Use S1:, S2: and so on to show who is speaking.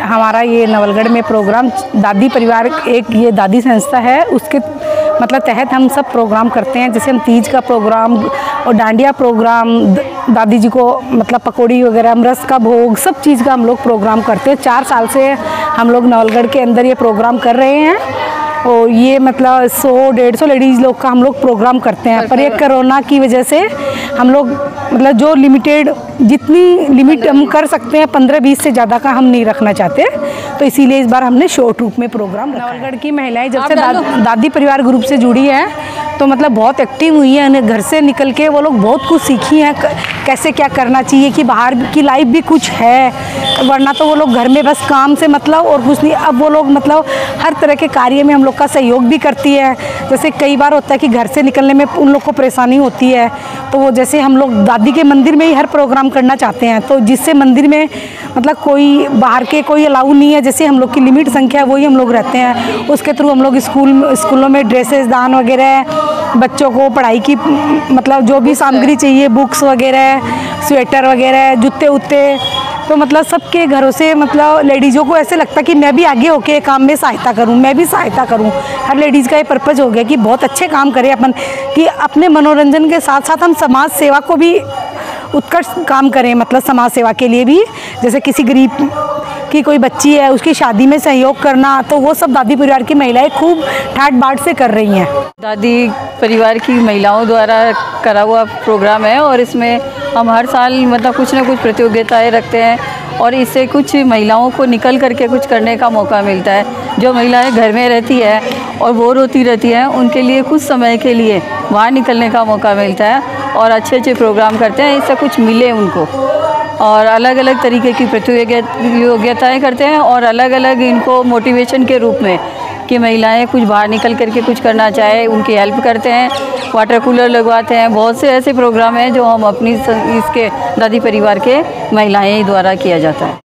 S1: हमारा ये नवलगढ़ में प्रोग्राम दादी परिवार, एक ये दादी संस्था है, उसके मतलब तहत हम सब प्रोग्राम करते हैं। जैसे हम तीज का प्रोग्राम और डांडिया प्रोग्राम, दादी जी को मतलब पकौड़ी वगैरह, अमरस का भोग, सब चीज़ का हम लोग प्रोग्राम करते हैं। 4 साल से हम लोग नवलगढ़ के अंदर ये प्रोग्राम कर रहे हैं और ये मतलब 100-150 लेडीज़ लोग का हम लोग प्रोग्राम करते हैं। पर ये कोरोना की वजह से हम लोग मतलब जो लिमिटेड, जितनी लिमिट हम कर सकते हैं 15-20 से ज़्यादा का हम नहीं रखना चाहते, तो इसीलिए इस बार हमने शॉर्ट रूप में प्रोग्राम रखा है। नवलगढ़ की महिलाएं जब से दादी परिवार ग्रुप से जुड़ी हैं तो मतलब बहुत एक्टिव हुई है। उन्हें घर से निकल के वो लोग बहुत कुछ सीखी हैं, कैसे क्या करना चाहिए, कि बाहर की लाइफ भी कुछ है, वरना तो वो लोग घर में बस काम से मतलब और कुछ नहीं। अब वो लोग मतलब हर तरह के कार्य में हम लोग का सहयोग भी करती है। जैसे कई बार होता है कि घर से निकलने में उन लोग को परेशानी होती है, तो वो जैसे हम लोग दादी के मंदिर में ही हर प्रोग्राम करना चाहते हैं, तो जिससे मंदिर में मतलब कोई बाहर के कोई अलाउ नहीं है, जैसे हम लोग की लिमिट संख्या है वही हम लोग रहते हैं। उसके थ्रू हम लोग स्कूलों में ड्रेसेस दान वगैरह, बच्चों को पढ़ाई की मतलब जो भी सामग्री चाहिए, बुक्स वगैरह, स्वेटर वगैरह, जूते उत्ते, तो मतलब सबके घरों से मतलब लेडीज़ों को ऐसे लगता है कि मैं भी आगे होके काम में सहायता करूं, मैं भी सहायता करूं। हर लेडीज़ का ये पर्पज़ हो गया कि बहुत अच्छे काम करें अपन, कि अपने मनोरंजन के साथ साथ हम समाज सेवा को भी उत्कृष्ट काम करें, मतलब समाज सेवा के लिए भी। जैसे किसी गरीब की कोई बच्ची है, उसकी शादी में सहयोग करना, तो वो सब दादी परिवार की महिलाएं खूब ठाट बाट से कर रही हैं।
S2: दादी परिवार की महिलाओं द्वारा करा हुआ प्रोग्राम है और इसमें हम हर साल मतलब कुछ ना कुछ प्रतियोगिताएं रखते हैं और इससे कुछ महिलाओं को निकल करके कुछ करने का मौका मिलता है। जो महिलाएं घर में रहती है और बोर होती रहती हैं, उनके लिए कुछ समय के लिए बाहर निकलने का मौका मिलता है और अच्छे अच्छे प्रोग्राम करते हैं, इससे कुछ मिले उनको। और अलग अलग तरीके की प्रतियोगिताएं करते हैं और अलग अलग इनको मोटिवेशन के रूप में कि महिलाएं कुछ बाहर निकल करके कुछ करना चाहे, उनकी हेल्प करते हैं, वाटर कूलर लगवाते हैं। बहुत से ऐसे प्रोग्राम हैं जो हम अपनी इसके दादी परिवार के महिलाएं द्वारा किया जाता है।